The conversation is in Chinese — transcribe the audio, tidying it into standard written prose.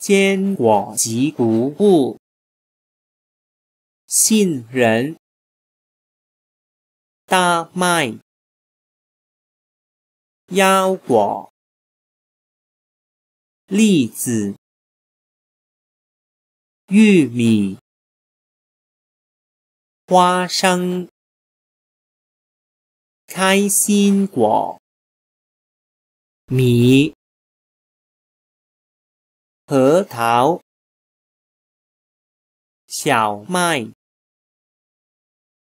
坚果及谷物，杏仁、大麦、腰果、栗子、玉米、花生、开心果、米、核桃、小麦、